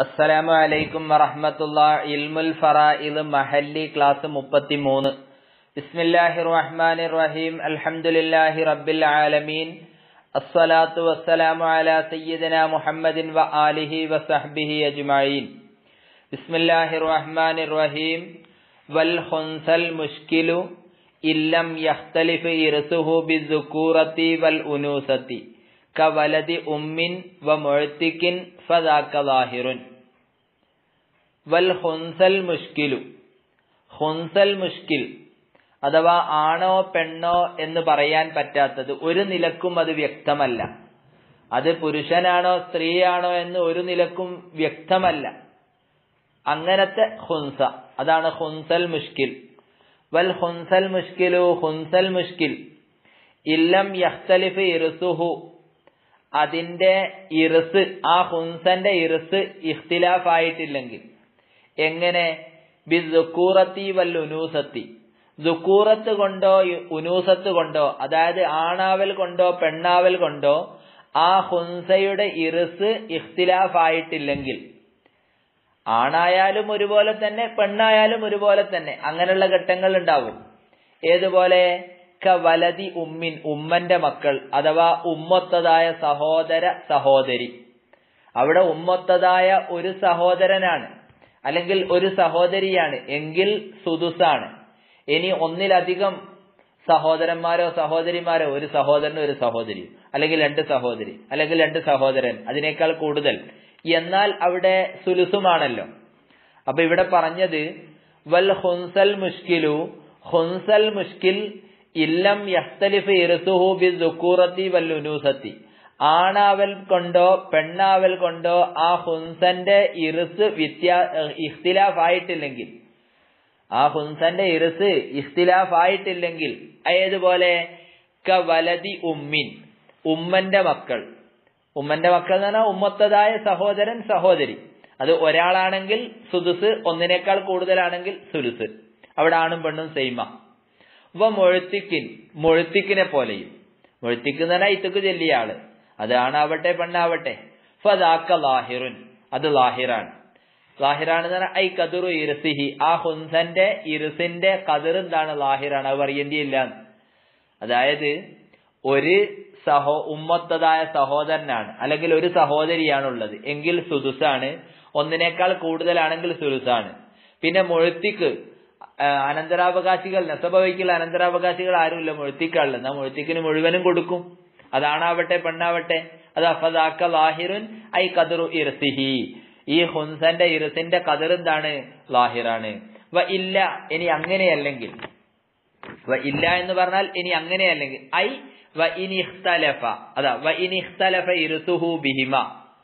അസ്സലാമു അലൈക്കും വറഹ്മത്തുള്ളാഹി. ഇൽമുൽ ഫറായിദ് മഹല്ലി ക്ലാസ് 33. ബിസ്മില്ലാഹിർ റഹ്മാനിർ റഹീം. അൽഹംദുലില്ലാഹി റബ്ബിൽ ആലമീൻ. അസ്സലാത്തു വസ്സലാമു അലാ സയ്യിദിനാ മുഹമ്മദിൻ വ ആലിഹി വസഹ്ബിഹി അജ്മഈൻ. ബിസ്മില്ലാഹിർ റഹ്മാനിർ റഹീം. വൽ ഖുൻസൽ മുഷ്കിലു ഇല്ലം യഖ്തലിഫ് ഇർസുഹു ബിദ്ദുകൂറത്തി വൽ ഉനൂസത്തി കവലദി ഉമ്മിൻ വ മുഅ്തികിൻ ഫദാക ളാഹിറുൻ. വൽ ഖുൻസൽ മുഷ്കിലു, ഖുൻസൽ മുഷ്കിൽ അഥവാ ആണോ പെണ്ണോ എന്ന് പറയാൻ പറ്റാത്തത്, ഒരു നിലക്കും അത് വ്യക്തമല്ല. അത് പുരുഷനാണോ സ്ത്രീയാണോ എന്ന് ഒരു നിലക്കും വ്യക്തമല്ല. അങ്ങനത്തെ ഖുൻസ, അതാണ് ഖുൻസൽ മുഷ്കിൽ. വൽ ഖുൻസൽ മുഷ്കിലു, ഖുൻസൽ മുഷ്കിൽ ഇല്ലം യഖ്തലിഫ് ഇർസുഹു, അതിന്റെ ഇർസ്, ആ ഖുൻസന്റെ ഇർസ് ഇഖ്തിലാഫ് ആയിട്ടില്ലെങ്കിൽ. എങ്ങനെ? ബിദ്ദുകൂറത്തി വൽ ഉനൂസത്തി, ദുക്കൂറത്ത് കൊണ്ടോ ഉനൂസത്ത് കൊണ്ടോ, അതായത് ആണാവൽ കൊണ്ടോ പെണ്ണാവൽ കൊണ്ടോ ആ ഖുൻസയുടെ ഇർസ് ഇഖ്തിലാഫ് ആയിട്ടില്ലെങ്കിൽ, ആണായാലും ഒരുപോലെ തന്നെ പെണ്ണായാലും ഒരുപോലെ തന്നെ, അങ്ങനെയുള്ള ഘട്ടങ്ങൾ ഉണ്ടാവും. ഏതുപോലെ? വലതി ഉമ്മിൻ, ഉമ്മന്റെ മക്കൾ അഥവാ ഉമ്മൊത്തതായ സഹോദര സഹോദരി. അവിടെ ഉമ്മൊത്തതായ ഒരു സഹോദരനാണ് അല്ലെങ്കിൽ ഒരു സഹോദരിയാണ് എങ്കിൽ സുദുസാണ്. ഇനി ഒന്നിലധികം സഹോദരന്മാരോ സഹോദരിമാരോ, ഒരു സഹോദരനും ഒരു സഹോദരി, അല്ലെങ്കിൽ രണ്ട് സഹോദരി, അല്ലെങ്കിൽ രണ്ട് സഹോദരൻ, അതിനേക്കാൾ കൂടുതൽ, എന്നാൽ അവിടെ സുലുസുമാണല്ലോ. അപ്പൊ ഇവിടെ പറഞ്ഞത് വൽ ഖുൻസൽ മുഷ്കിലു, ഖുൻസൽ മുഷ്കിൽ ഇല്ലം യഖ്തലിഫ് ഇർസുഹു ബിദ്ദുകൂറത്തി വൽ ഉനൂസത്തി, ആണാവൽ കൊണ്ടോ പെണ്ണാവൽ കൊണ്ടോ ആ ഖുൻസന്റെ ഇർസ് ഇഖ്തിലാഫ് ആയിട്ടില്ലെങ്കിൽ, ആ ഖുൻസന്റെ ഇർസ് ഇഖ്തിലാഫ് ആയിട്ടില്ലെങ്കിൽ. ഏതുപോലെ? വലതി ഉമ്മിൻ, ഉമ്മന്റെ മക്കൾ. ഉമ്മന്റെ മക്കൾ എന്ന് പറഞ്ഞാൽ ഉമ്മത്തതായ സഹോദരൻ സഹോദരി. അത് ഒരാളാണെങ്കിൽ സുദുസ്, ഒന്നിനേക്കാൾ കൂടുതലാണെങ്കിൽ സുലുസ്. അവിടെ ആണും പെണ്ണും സെയിമ. വ മുഅ്തികിൻ, മുഅ്തികിനെ പോലെയും. മുഅ്തിക് എന്ന് പറഞ്ഞാൽ ഇത്തക്ക് ചെല്ലിയ ആള്, അത് ആണാവട്ടെ പെണ്ണാവട്ടെ. ഫദാക ളാഹിറുൻ, അത് ലാഹിറാണ്. ലാഹിറാണെന്ന് പറഞ്ഞാൽ ഐ ഖദറു ഇർസിഹി, ആ ഖുൻസന്റെ ഇർസിന്റെ ഖദർ എന്താണ്? ലാഹിറാണ്, അത് പറയേണ്ടിയില്ല. അതായത് ഒരു ഉമ്മത്തതായ സഹോദരനാണ് അല്ലെങ്കിൽ ഒരു സഹോദരിയാണുള്ളത് എങ്കിൽ സുദുസാണ്, ഒന്നിനേക്കാൾ കൂടുതലാണെങ്കിൽ സുലുസാണ്. പിന്നെ മുഅ്തിക്, അനന്തരാവകാശികൾ, നസബവയ്ക്കുള്ള അനന്തരാവകാശികൾ ആരുമില്ല, മുഅ്തിക്കാണുള്ളത്. എന്നാ മുഅ്തിക്കിന് മുഴുവനും കൊടുക്കും, അതാണാവട്ടെ പെണ്ണാവട്ടെ. അത് ഫദാക ളാഹിറുൻ ഐ ഖദറു ഇർസിഹി, ഈ ഖുൻസന്റെ ഇർസിന്റെ ഖദർ എന്താണ്? ലാഹിറാണ്. വ ഇല്ല, ഇനി അങ്ങനെയല്ലെങ്കിൽ, വ ഇല്ല എന്ന് പറഞ്ഞാൽ ഇനി അങ്ങനെയല്ലെങ്കിൽ, ഐ വ ഇനി ഇഖ്തലഫ, അതാ വ ഇനി ഇഖ്തലഫ ഇർസുഹു ബിഹിമ,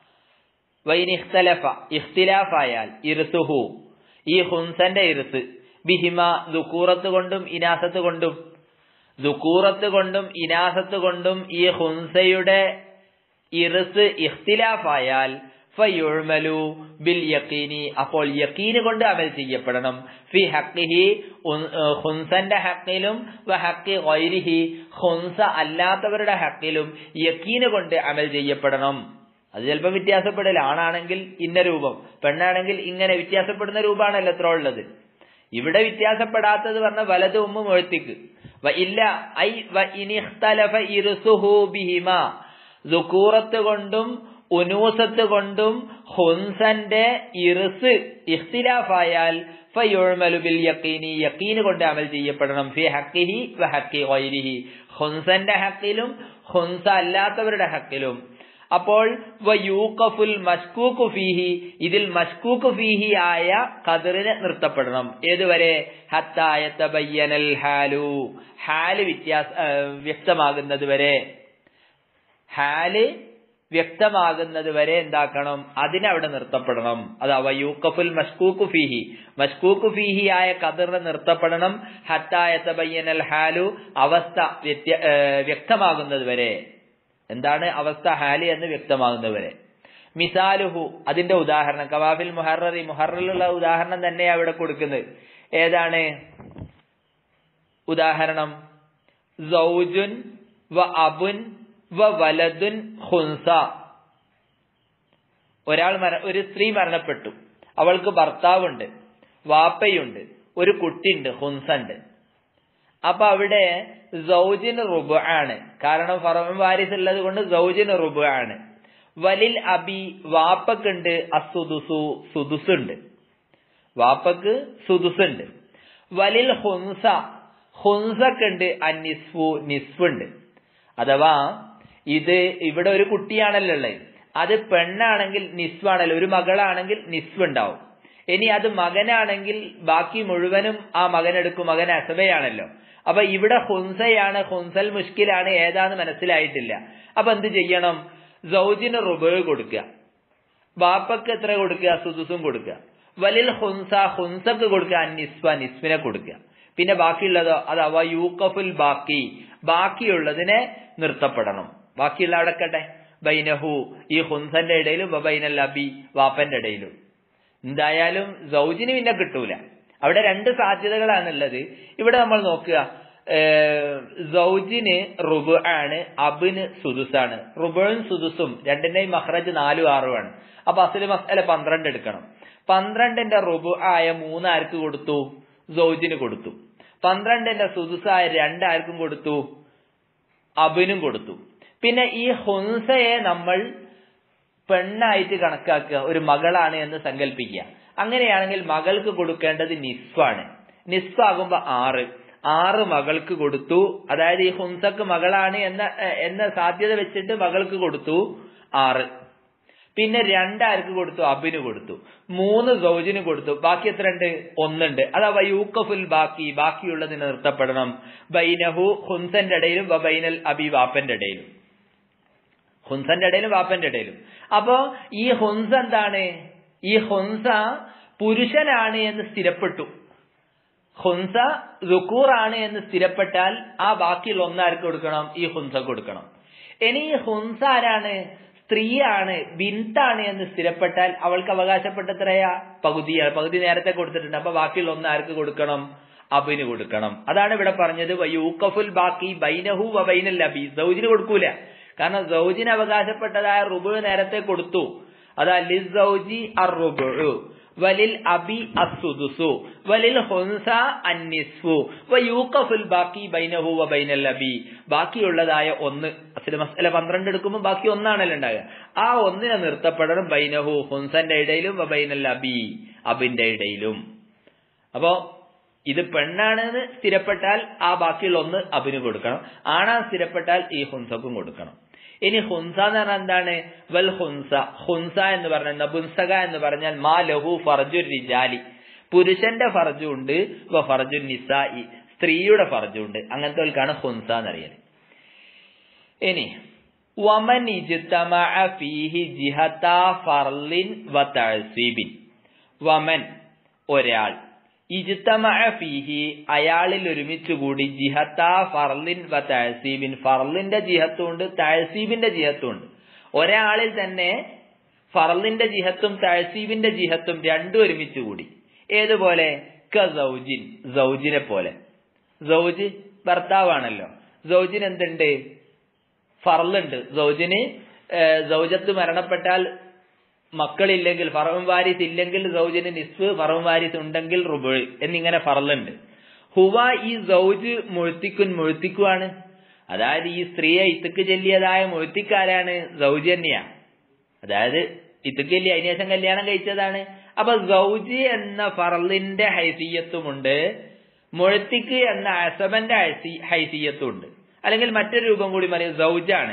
വ ഇനി ഇഖ്തലഫ ഇഖ്തിലാഫായാൽ ഇർസുഹു, ഈ ഖുൻസന്റെ ഇർസ്, ബിഹിമ ദുക്കൂറത്ത് കൊണ്ടും ഇനാസത്ത് കൊണ്ടും, ദുക്കൂറത്ത് കൊണ്ടും ഇനാസത്ത് കൊണ്ടും ഈ ഖുൻസയുടെ ഇർസ് ഇഖ്തിലാഫായാൽ ഫയുഅ്മലു ബിൽ യഖീനി, അപ്പോൾ യഖീന് കൊണ്ട് അമൽ ചെയ്യപ്പെടണം. ഫി ഹഖ്ഖിഹി, ഖുൻസന്റെ ഹഖ്ഖിലും, വ ഹഖ്ഖി ഗൈരിഹി, ഖുൻസ അല്ലാത്തവരുടെ ഹഖ്ഖിലും യഖീന് കൊണ്ട് അമൽ ചെയ്യപ്പെടണം. അത് ചിലപ്പോൾ വ്യത്യാസപ്പെടില്ല. ആണാണെങ്കിൽ ഇന്ന രൂപം, പെണ്ണാണെങ്കിൽ ഇങ്ങനെ വ്യത്യാസപ്പെടുന്ന രൂപമാണല്ലോ എത്ര ഉള്ളത്. ഇവിടെ വ്യത്യാസപ്പെടാത്തത് പറഞ്ഞ വലത് ഉമ്മ മുഅ്തിക്. വ ഇല്ല ഐ വ ഇനി ഇഖ്തലഫ ഇർസുഹു ബിഹിമ, ദുക്കൂറത്ത് കൊണ്ടും ഉനൂസത്ത് കൊണ്ടും ഖുൻസന്റെ ഇർസ് ഇഖ്തിലാഫായാൽ ഫയുഅ്മലു ബിൽ യഖീനി, യഖീന് കൊണ്ട് അമൽ ചെയ്യപ്പെടണം. ഫി ഹഖ്ഖിഹി വ ഹഖ്ഖി ഗൈരിഹി, ഖുൻസന്റെ ഹഖ്ഖിലും ഖുൻസ അല്ലാത്തവരുടെ ഹഖ്ഖിലും. അപ്പോൾ വയൂഖഫുൽ മശ്കൂഖു ഫീഹി, ഇതിൽ മശ്കൂഖു ഫീഹി ആയ ഖദറിനെ നിർത്തപ്പെടണം. ഏതുവരെ? ഹത്താ യതബയ്യനൽ ഹാലു, ഹാല് വ്യക്തമാകുന്നത് വരെ, ഹാല് വ്യക്തമാകുന്നത് വരെ എന്താക്കണം? അതിനവിടെ നിർത്തപ്പെടണം. അതാ വയൂഖഫുൽ മശ്കൂഖു ഫീഹി, മശ്കൂഖു ഫീഹി ആയ ഖദറിനെ നിർത്തപ്പെടണം. ഹത്താ യതബയ്യനൽ ഹാലു, അവസ്ഥ വ്യക്തമാകുന്നത് വരെ. എന്താണ് അവസ്ഥ? ഹാലി എന്ന് വ്യക്തമാകുന്നവരെ. മിസാലുഹു, അതിന്റെ ഉദാഹരണം കവാഫിൽ മുഹററി, മുഹററിലുള്ള ഉദാഹരണം തന്നെയാണ് അവിടെ കൊടുക്കുന്നത്. ഏതാണ് ഉദാഹരണം? സൗജുൻ വ അബുൻ വ വലദുൻ ഖുൻസ, ഒരു സ്ത്രീ മരണപ്പെട്ടു, അവൾക്ക് ഭർത്താവുണ്ട്, വാപ്പയുണ്ട്, ഒരു കുട്ടിയുണ്ട്, ഹുൻസുണ്ട്. അപ്പൊ അവിടെ സൗജിന് റുബ് ആണ്, കാരണം ഫറഉൻ വാരിസ് ഉള്ളത് കൊണ്ട് സൗജിന് റുബ് ആണ്. വലിൽ അബി വാപ്പക്കുണ്ട് അസുദുസു സുദുസുണ്ട്, വാപ്പക്ക് സുദുസുണ്ട്. വലിൽ ഹുൻസ ഹുൻസക്കുണ്ട് അനിസ്ഫു നിസ്ഫുണ്ട്. അഥവാ ഇത് ഇവിടെ ഒരു കുട്ടിയാണല്ലോ ഉള്ളത്, അത് പെണ്ണാണെങ്കിൽ നിസ്വാണല്ലോ, ഒരു മകളാണെങ്കിൽ നിസ്ഫ് ഉണ്ടാവും. ഇനി അത് മകനാണെങ്കിൽ ബാക്കി മുഴുവനും ആ മകനെടുക്കും, മകൻ അസബയാണല്ലോ. അപ്പൊ ഇവിടെ ഹുൻസയാണ്, ഹുൻസൽ മുഷ്കിലാണ്, ഏതാന്ന് മനസ്സിലായിട്ടില്ല. അപ്പൊ എന്ത് ചെയ്യണം? സൗജിന് റുബ് കൊടുക്കുക, ബാപ്പക്ക് എത്ര കൊടുക്കുക? സുദുസും കൊടുക്കുക. വലിൽ ഹുൻസ ഹുൻസക്ക് കൊടുക്കുക, നിസ്ഫ നിസ്ഫിനെ കൊടുക്കുക. പിന്നെ ബാക്കിയുള്ളതോ അത് അവ യൂക്കഫുൽ ബാക്കി, ബാക്കിയുള്ളതിനെ നിർത്തപ്പെടണം. ബാക്കിയുള്ള അവിടെ കട്ടെ ബൈനഹു ഈ ഹുൻസന്റെ ഇടയിലും ബൈനൽ അബി വാപ്പന്റെ ഇടയിലും. എന്തായാലും സൗജിന് പിന്നെ കിട്ടൂല. അവിടെ രണ്ട് സാധ്യതകളാണുള്ളത്. ഇവിടെ നമ്മൾ നോക്കുക, സൗജിന് റുബ് ആണ്, അബിന് സുദുസാണ്. റുബും സുദുസും രണ്ടിന്റെയും മഖ്റജ് 4 6 ആണ്. അപ്പൊ അസ്ലു മസ്അല 12 എടുക്കണം. 12ന്റെ റുബ് ആയ 3 ആർക്ക് കൊടുത്തു? സൗജിന് കൊടുത്തു. 12ന്റെ സുദുസായ 2 ആർക്കും കൊടുത്തു? അബിനും കൊടുത്തു. പിന്നെ ഈ ഹുൻസയെ നമ്മൾ പെണ്ണായിട്ട് കണക്കാക്കുക, ഒരു മകളാണ് എന്ന് സങ്കല്പിക്കുക. അങ്ങനെയാണെങ്കിൽ മകൾക്ക് കൊടുക്കേണ്ടത് നിസ്ഫാണ്. നിസ്ഫാകുമ്പോ 6 മകൾക്ക് കൊടുത്തു. അതായത് ഈ ഹുൻസക്ക് മകളാണ് എന്ന സാധ്യത വെച്ചിട്ട് മകൾക്ക് കൊടുത്തു 6. പിന്നെ 2 ആർക്ക് കൊടുത്തു? അബിന് കൊടുത്തു. 3 സൗജിന് കൊടുത്തു. ബാക്കി എത്ര ഉണ്ട്? 1 ഉണ്ട്. അഥവാ യൂക്കഫുൽ ബാക്കി, ബാക്കിയുള്ളതിന് നിർത്തപ്പെടണം. ബൈനഹു ഹുൻസന്റെ ഇടയിലും ബൈനൽ അബി വാപ്പന്റെ ഇടയിലും, ഹുൻസന്റെ ഇടയിലും വാപ്പന്റെ ഇടയിലും. അപ്പോ ഈ ഹുൻസ എന്താണ്? ഈ ഹുൻസ പുരുഷനാണ് എന്ന് സ്ഥിരപ്പെട്ടു. ഹുൻസ ദുക്കൂറാണ് എന്ന് സ്ഥിരപ്പെട്ടാൽ ആ ബാക്കിയുള്ള 1 ആർക്ക് കൊടുക്കണം? ഈ ഹുൻസ കൊടുക്കണം. ഇനി ഈ ഹുൻസ ആരാണ്? സ്ത്രീയാണ്, ബിൻതാണ് എന്ന് സ്ഥിരപ്പെട്ടാൽ അവൾക്ക് അവകാശപ്പെട്ടത്രയാ? പകുതിയാണ്. പകുതി നേരത്തെ കൊടുത്തിട്ടുണ്ട്. അപ്പൊ ബാക്കിയുള്ള 1 ആർക്ക് കൊടുക്കണം? അബിന് കൊടുക്കണം. അതാണ് ഇവിടെ പറഞ്ഞത് വയൂഖഫുൽ ബാക്കി ബൈനഹു വബൈനൽ അബി. സൗജിന് കൊടുക്കൂല, കാരണം സൗജിന് അവകാശപ്പെട്ടതായ റുബു നേരത്തെ കൊടുത്തു. അതാ ലിസ്സൗജി അർറുബു വലിൽ അബി അസ്സുദുസു വലിൽ ഹുൻസ അന്നിസ്ഫു വയൂഖഫുൽ ബാക്കി ബൈനഹു വബൈനൽ അബി. ബാക്കിയുള്ളതായ 1 അസ്ലു മസ്അല 12 എടുക്കുമ്പോൾ ബാക്കി 1 ആണല്ലോ ഉണ്ടാകുക. ആ 1നെ നിർത്തപ്പെടണം ബൈനഹു ഹുൻസന്റെ ഇടയിലും വബൈനൽ അബി അബിന്റെ ഇടയിലും. അപ്പോ ഇത് പെണ്ണാണെന്ന് സ്ഥിരപ്പെട്ടാൽ ആ ബാക്കിയുള്ള 1 അബിന് കൊടുക്കണം. ആണാ സ്ഥിരപ്പെട്ടാൽ ഈ ഹുൻസക്കും കൊടുക്കണം. ഇനി ഹുൻസ എന്ന് പറഞ്ഞാൽ എന്താണ്? വൽ ഹുൻസ, ഹുൻസ എന്ന് പറഞ്ഞാൽ നപുൻസക എന്ന് പറഞ്ഞാൽ മാ ലഹു ഫർജുർ റിജാലി, പുരുഷന്റെ ഫർജും ഉണ്ട്, ഫർജുൻ നിസാഇ സ്ത്രീയുടെ ഫർജും ഉണ്ട്. അങ്ങനത്തെക്കാണ് ഹുൻസ എന്നറിയാം. ഇനി വമൻ ഇജ്തമഅ ഫീഹി ജിഹത ഫർലിൻ വ തഅസീബിൻ. വമൻ ഒരാൾ, ഇജ്തമഅ ഫീഹി അയാളിൽ ഒരുമിച്ചുകൂടി, ജിഹത ഫർലിൻ വ തഅസീബിൻ ഫർലിന്റെ ജിഹത്തുണ്ട് തഅസീബിന്റെ ജിഹത്തുണ്ട്. ഒരാളിൽ തന്നെ ഫർലിന്റെ ജിഹത്തും തഅസീബിന്റെ ജിഹത്തും രണ്ടും ഒരുമിച്ചുകൂടി. ഏതുപോലെ? കസൗജിൻ, സൗജിനെ പോലെ. സൗജ് ഭർത്താവാണല്ലോ. സൗജിന് എന്തുണ്ട്? ഫർലുണ്ട്. സൗജിന് സൗജത്ത് മരണപ്പെട്ടാൽ മക്കളില്ലെങ്കിൽ, ഫറഉൻ വാരിസ് ഇല്ലെങ്കിൽ സൗജിന് നിസ്ഫ്, ഫറഉൻ വാരിസ് ഉണ്ടെങ്കിൽ റുബ് എന്നിങ്ങനെ ഫർലുണ്ട്. ഹുവ ഈ സൗജ് മുഴുത്തിക്കുവാണ്. അതായത് ഈ സ്ത്രീയെ ഇത്തക്ക് ചൊല്ലിയതായ മുഴുത്തിക്കാരാണ്? സൗജ് തന്നെയാ. അതായത് ഇത്തക്ക് ചൊല്ലി അതിനുശേഷം കല്യാണം കഴിച്ചതാണ്. അപ്പൊ സൗജ് എന്ന ഫർലിന്റെ ഹൈസിയത്തുമുണ്ട്, മുഴുത്തിക്ക് എന്ന അസബന്റെ ഹൈസിയത്തും ഉണ്ട്. അല്ലെങ്കിൽ മറ്റൊരു രൂപം കൂടി പറയും, സൗജാണ്.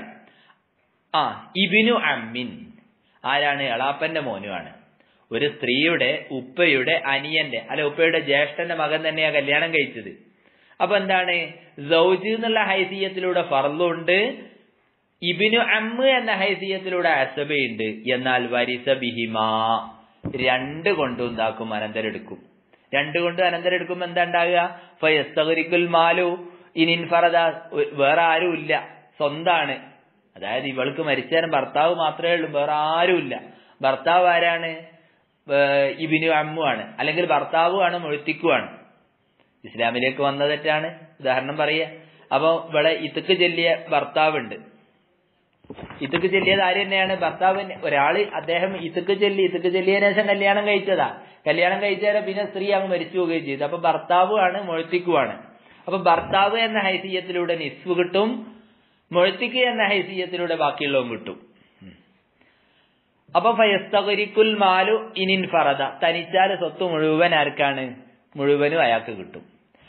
ഇബ്നു അമ്മിൻ, ആരാണ്? എളാപ്പന്റെ മോനുമാണ്. ഒരു സ്ത്രീയുടെ ഉപ്പയുടെ അനിയന്റെ ഉപ്പയുടെ ജ്യേഷ്ഠന്റെ മകൻ തന്നെയാ കല്യാണം കഴിച്ചത്. അപ്പൊ എന്താണ്? സൗജ് എന്നുള്ള ഹൈസിയത്തിലൂടെ ഫർലുണ്ട്, ഇബ്നു അമ്മ് എന്ന ഹൈസിയത്തിലൂടെ അസബയുണ്ട്. എന്നാൽ വരിസ ബിഹിമാ, 2 കൊണ്ടും എന്താക്കും? അനന്തരെടുക്കും. 2 കൊണ്ട് അനന്തരെടുക്കുമ്പോ എന്താ ഉണ്ടാകുക? ഫയസ്തഗ്രിക്കുൽ മാലു ഇനിൻഫറദ, വേറെ ആരും ഇല്ല, സ്വന്താണ്. അതായത് ഇവൾക്ക് മരിച്ചേരം ഭർത്താവ് മാത്രമേ ഉള്ളൂ, വേറെ ആരുമില്ല. ഭർത്താവ് ആരാണ്? ഇബ്നു അമ്മു ആണ്, അല്ലെങ്കിൽ ഭർത്താവുമാണ്, മുഴുത്തിക്കുവാണ്. ഇസ്ലാമിലേക്ക് വന്ന തെറ്റാണ്, ഉദാഹരണം പറയുക. അപ്പൊ ഇവിടെ ഇത്തക്ക് ചൊല്ലിയ ഭർത്താവുണ്ട്, ഇത്തക്ക് ചെല്ലിയത് ആര് തന്നെയാണ്? ഭർത്താവ്. ഒരാള് അദ്ദേഹം ഇത്തക്ക് ചെല്ലിയതിനു ശേഷം കല്യാണം കഴിച്ചതാ. കല്യാണം കഴിച്ചാൽ പിന്നെ സ്ത്രീ അങ്ങ് മരിച്ചു പോവുകയും ചെയ്തു. അപ്പൊ ഭർത്താവുമാണ് മുഴത്തിക്കുമാണ്. അപ്പൊ ഭർത്താവ് എന്ന ഹൈസിയത്തിലൂടെ നിസ്ഫ് കിട്ടും, മുഴത്തിക്ക് എന്ന ഹൈസിയത്തിലൂടെ ബാക്കിയുള്ളതും കിട്ടും. അപ്പൊ ഫയസ്തഗ്രിക്കുൽ മാലു ഇനിൻ ഫറദ, തനിച്ചാൽ സ്വത്ത് മുഴുവൻ ആർക്കാണ്? മുഴുവനും അയാൾക്ക് കിട്ടും.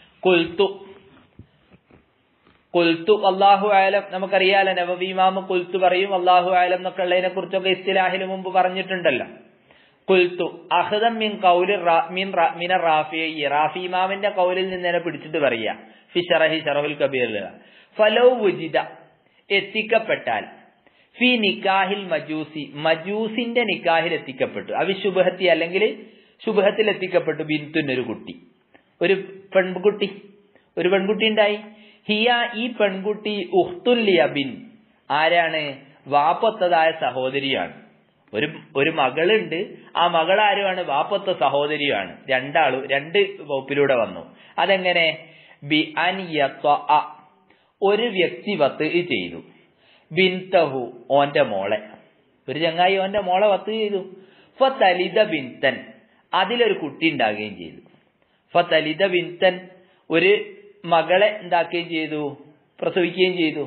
കുൽത്തു അല്ലാഹു അലം, നമുക്കറിയാലോ നബവി ഇമാം കുൽത്തു പറയും അല്ലാഹു അലം എന്നൊക്കെ ഉള്ളതിനെ കുറിച്ചൊക്കെ ഇസ്തിലാഹിന് മുമ്പ് പറഞ്ഞിട്ടുണ്ടല്ലോ. കുൽത്തു അഖ്ദം മിൻ ഖൗലി മിന റാഫി, റാഫി ഇമാമിന്റെ ഖൗലിൽ നിന്ന് പിടിച്ചിട്ട് പറയാ. ഫി ശറഹുൽ കബീർ, ഫലൗ വുജിദ, എത്തിക്കപ്പെട്ടാൽ, ഫി നിക്കാഹിൽ മജൂസി, മജൂസിന്റെ നിക്കാഹിൽ എത്തിക്കപ്പെട്ടു, അവിശുബഹത്തി അല്ലെങ്കിൽ ശുബഹത്തിൽ എത്തിക്കപ്പെട്ടു, ബിന്തുൻ ഒരു കുട്ടി, ഒരു പെൺകുട്ടി ഉണ്ടായി. ഹിയ, ഈ പെൺകുട്ടി ഉഖ്തുൻ ലി അബിൻ, ആരാണ്? വാപ്പത്തതായ സഹോദരിയാണ്. ഒരു മകളുണ്ട്, ആ മകൾ ആരുമാണ്? വാപ്പത്ത സഹോദരിയാണ്. രണ്ട് വകുപ്പിലൂടെ വന്നു. അതെങ്ങനെ? ബി അൻ യത്വഅ, ഒരു വ്യക്തി വത്ത് ചെയ്തു, ബിൻതഹു, ഓന്റെ മോളെ, ഒരു ചങ്ങായി ഓന്റെ മോളെ വത്ത് ചെയ്തു. ഫതലിദ ബിൻതൻ, അതിലൊരു കുട്ടി ഉണ്ടാകുകയും ചെയ്തു. ഫതലിദ ബിൻതൻ, ഒരു മകളെ ഉണ്ടാക്കുകയും ചെയ്തു, പ്രസവിക്കുകയും ചെയ്തു.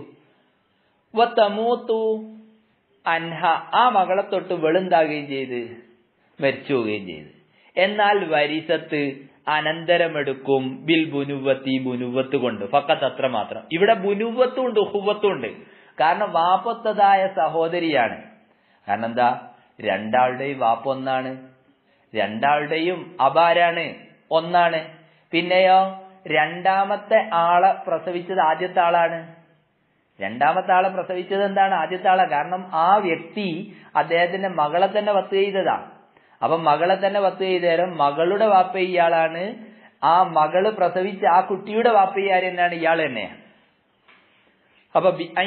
വതമൂതു അൻഹ, ആ മകളെ തൊട്ട് വെളുണ്ടാകുകയും ചെയ്ത് മരിച്ചു പോവുകയും ചെയ്തു. എന്നാൽ വരിസത്ത് അനന്തരമെടുക്കും ബിൽ ബുനുവത്തി, ബുനുവത്ത് കൊണ്ട്. ഫഖത്ത്, അത്ര മാത്രം. ഇവിടെ ബുനുവത്തും ഉണ്ട് ഉഖുവത്തും ഉണ്ട്. കാരണം വാപ്പത്തതായ സഹോദരിയാണ്. കാരണം എന്താ? രണ്ടാളുടെയും വാപ്പ ഒന്നാണ്, രണ്ടാളുടെയും അബാരാണ് ഒന്നാണ്. പിന്നെയോ രണ്ടാമത്തെ ആളെ പ്രസവിച്ചത് ആദ്യത്തെ ആളാണ്. രണ്ടാമത്തെ ആളെ പ്രസവിച്ചത് എന്താണ്? ആദ്യത്തെ ആളാ. കാരണം ആ വ്യക്തി അദ്ദേഹത്തിന്റെ മകളെ തന്നെ വത്ത് ചെയ്തതാ. അപ്പൊ മകളെ തന്നെ വത്ത് ചെയ്തേരം മകളുടെ വാപ്പ ഇയാളാണ്. ആ മകള് പ്രസവിച്ച ആ കുട്ടിയുടെ വാപ്പ ആര് തന്നെയാണ്? ഇയാൾ തന്നെയാണ്. അപ്പൊ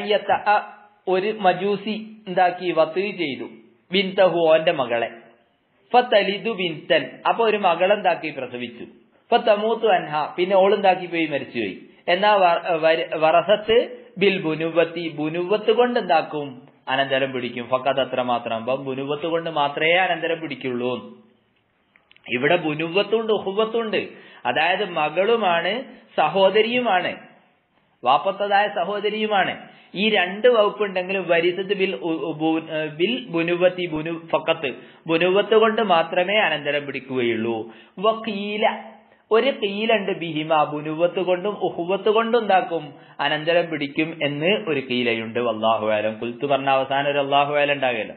ഒരു മജൂസി എന്താക്കി? വത്ത് ചെയ്തു ബിൻതഹു, ഓന്റെ മകളെ. ഫതലിദു ബിൻതൻ, അപ്പൊ ഒരു മകളെന്താക്കി? പ്രസവിച്ചു. ഫതമൂതു അൻഹ, പിന്നെ ഓളുണ്ടാക്കി പോയി മരിച്ചുപോയി. എന്നാ വറസത്ത് ബിൽ ബുനുവത്തി, ബുനുവത്ത് കൊണ്ട് എന്താക്കും? അനന്തരം പിടിക്കും. ഫഖത്ത്, അത്ര മാത്രം. അപ്പം ബുനുവത്ത് കൊണ്ട് മാത്രമേ അനന്തരം പിടിക്കുള്ളൂ. ഇവിടെ ബുനുവത്തുണ്ട് ഉഖുവത്തുണ്ട്. അതായത് മകളുമാണ് സഹോദരിയുമാണ്, വാപ്പത്തതായ സഹോദരിയുമാണ്. ഈ രണ്ട് വകുപ്പുണ്ടെങ്കിലും വരിസത്ത് ബിൽ ബുനുവത്തി, ഫഖത്ത്, ബുനുവത്ത് കൊണ്ട് മാത്രമേ അനന്തരം പിടിക്കുകയുള്ളൂ. വഖീല, ഒരു കീലുണ്ട് ബിഹിമ, ബുനുവത്ത് കൊണ്ടും ഉഖുവത്ത് കൊണ്ടും എന്താക്കും? അനന്തരം പിടിക്കും എന്ന് ഒരു കീലയുണ്ട്. വല്ലാഹു അലം. കുൽത്തു പറഞ്ഞ അവസാനം ഒരു അല്ലാഹു അലം ഉണ്ടാകല്ലോ.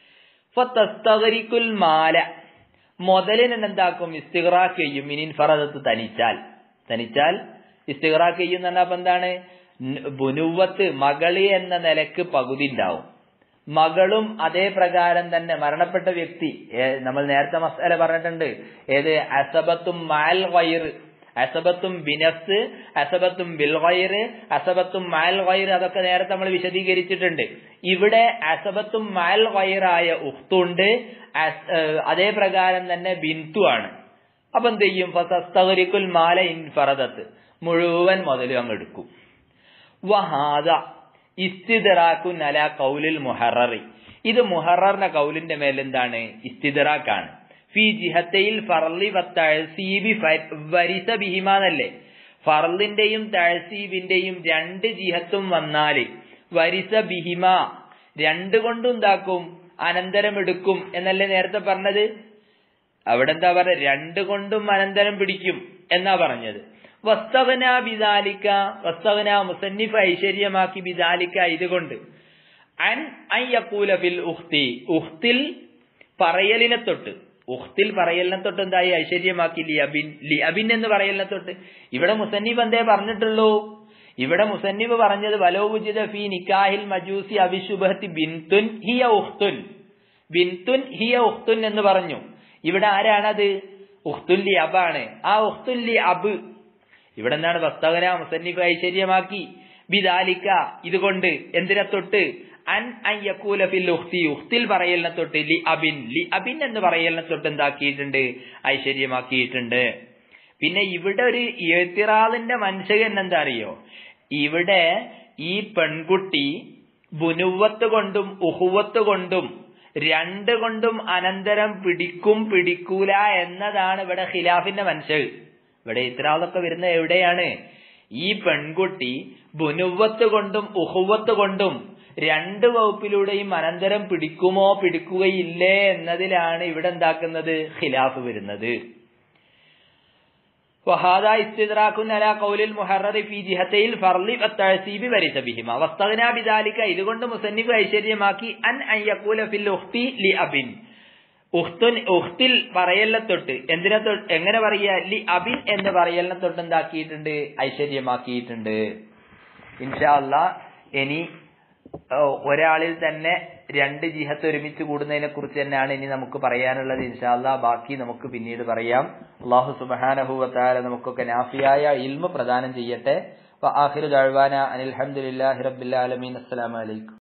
ഫതസ്തഗ്രിക്കുൽ മാല, മുതലിനെ എന്താക്കും? ഇസ്തിഗ്റാഖ് ചെയ്യും. മിനിൻ ഫറദത്ത്, തനിച്ചാൽ ഇസ്തിഗ്റാഖ് ചെയ്യും എന്ന് പറഞ്ഞാൽ എന്താണ്? ബുനുവത്ത് മകളി എന്ന നിലക്ക് പകുതി ഉണ്ടാവും. മകളും അതേ പ്രകാരം തന്നെ മരണപ്പെട്ട വ്യക്തി, നമ്മൾ നേരത്തെ മസ്അല പറഞ്ഞിട്ടുണ്ട്. ഏത്? അസബത്തും മഅൽ ഗൈർ, അസബത്തും ബിനഫ്സ്, അസബത്തും ബിൽ ഗൈർ, അസബത്തും മഅൽ ഗൈർ, അതൊക്കെ നേരത്തെ നമ്മൾ വിശദീകരിച്ചിട്ടുണ്ട്. ഇവിടെ അസബത്തും മഅൽ ഗൈറായ ഉഖ്തുണ്ട്, അതേ പ്രകാരം തന്നെ ബിന്തു ആണ്. അപ്പൊ എന്ത് ചെയ്യും? ഫതസ്തഗ്രിക്കുൽ മാല ഇൻ ഫറദത്ത്, മുഴുവൻ മുതലും അങ്ങ് എടുക്കും. വഹാദ ഇസ്തിദ്റാഖുൻ അലാ ഖൗലിൽ മുഹററി, ഇത് മുഹററിന്റെ കൗലിന്റെ മേൽ എന്താണ്? ഇസ്തിദ്റാഖാണ്. ഫി ജിഹത്തയിൽ ഫർളി വതഅസീബി വരിസ ബിഹിമാനല്ലേ? ഫർളിന്റെയും തഅസീബിന്റെയും രണ്ട് ജിഹത്തും വന്നാല് വരിസ ബിഹിമ, രണ്ട് കൊണ്ടും എന്താക്കും? അനന്തരം എടുക്കും എന്നല്ലേ നേരത്തെ പറഞ്ഞത്? അവിടെ എന്താ പറഞ്ഞത്? രണ്ട് കൊണ്ടും അനന്തരം പിടിക്കും എന്നാ പറഞ്ഞത്. വസ്തഗ്നാ ബിദാലിക, വസ്തഗ്നാ മുസന്നിഫ് ഐശ്വര്യമാക്കി ബിദാലിക, ഇതുകൊണ്ട്. അൻ യഖൂല ഫിൽ ഉഖ്തി, ഉഖ്തിൽ പറയലിനെ തൊട്ട്, ഉഖ്തിൽ പറയലിനെ തൊട്ട് എന്തായി? ഐശ്വര്യമാക്കി. ലിഅബിൻ എന്ന് പറയലിനെ തൊട്ട്. ഇവിടെ മുസന്നിഫ് എന്തേ പറഞ്ഞിട്ടുള്ളൂ? ഇവിടെ മുസന്നിഫ് പറഞ്ഞത് വലൗ വുജിദ ഫീ നിക്കാഹിൽ മജൂസി അവിശുബഹത്തി ബിൻതുൻ ഹിയ ഉഖ്തുൻ, ബിൻതുൻ ഹിയ ഉഖ്തുൻ എന്ന് പറഞ്ഞു. ഇവിടെ ആരാണത്? ഉഖ്തുൽ ലി അബാണ്. ആ ഉഖ്തുൽ ലി അബ് ഇവിടെ എന്താണ്? വസ്തഗ്നാ മുസന്നിഫ് ഐശ്വര്യമാക്കി ബിദാലിക, ഇതുകൊണ്ട്. എന്തിനെ തൊട്ട്? അൻ യഖൂല ഫിൽ ഉഖ്തി, ഉഖ്തിൽ പറയലിനെ തൊട്ട്. ലിഅബിൻ എന്ന് പറയലിനെ തൊട്ട് എന്താക്കിയിട്ടുണ്ട്? ഐശ്വര്യമാക്കിയിട്ടുണ്ട്. പിന്നെ ഇവിടെ ഒരു ഇഅ്തിറാദിന്റെ മൻശകൻ എന്താ അറിയോ? ഇവിടെ ഈ പെൺകുട്ടി ബുനുവത്ത് കൊണ്ടും ഉഹുവത്ത് കൊണ്ടും രണ്ട് കൊണ്ടും അനന്തരം പിടിക്കും പിടിക്കൂല എന്നതാണ് ഇവിടെ ഖിലാഫിന്റെ മനസ്സിൽ. ഇവിടെ ഇത്രാളൊക്കെ വരുന്ന എവിടെയാണ്? ഈ പെൺകുട്ടി ബുനുവത്ത് കൊണ്ടും ഉഹുവത്ത് കൊണ്ടും രണ്ട് വകുപ്പിലൂടെയും അനന്തരം പിടിക്കുമോ പിടിക്കുകയില്ലേ എന്നതിലാണ് ഇവിടെ എന്താക്കുന്നത്? ഖിലാഫ് വരുന്നത്. وهذا استدراك على قول المحرر في جهتي الفرض والتعصيب ورث بهما واستغنى بذلك ഇതുകൊണ്ട് മുസന്നിഫ് ഐശ്വര്യമാക്കി അൻ യഖൂല ഫിൽ ഉഖ്തി ലി അബിൻ ഉഖ്തിൽ പറയലിനെ തൊട്ട് എന്തിനെ തൊട്ട് എങ്ങനെ പറയാ? ലി അബിൻ എന്ന് പറയലിനെ തൊട്ട് എന്താക്കിയിട്ടുണ്ട്? ഐശ്വര്യമാക്കിയിട്ടുണ്ട്. ഇൻഷാ അല്ലാഹ് ഇനി ഒരാളിൽ തന്നെ രണ്ട് ജിഹത്ത് ഒരുമിച്ച് കൂടുന്നതിനെ കുറിച്ച് തന്നെയാണ് ഇനി നമുക്ക് പറയാനുള്ളത്. ഇൻഷാ അല്ലാഹ് ബാക്കി നമുക്ക് പിന്നീട് പറയാം. അല്ലാഹു സുബ്ഹാനഹു വ തആല നമുക്കൊക്കെ നാഫിയായ ഇൽമ പ്രദാനം ചെയ്യട്ടെ. വ ആഖിറു ദഅ്വാനാ അനിൽ ഹംദുലില്ലാഹി റബ്ബിൽ ആലമീൻ. അസ്സലാമു അലൈക്കും.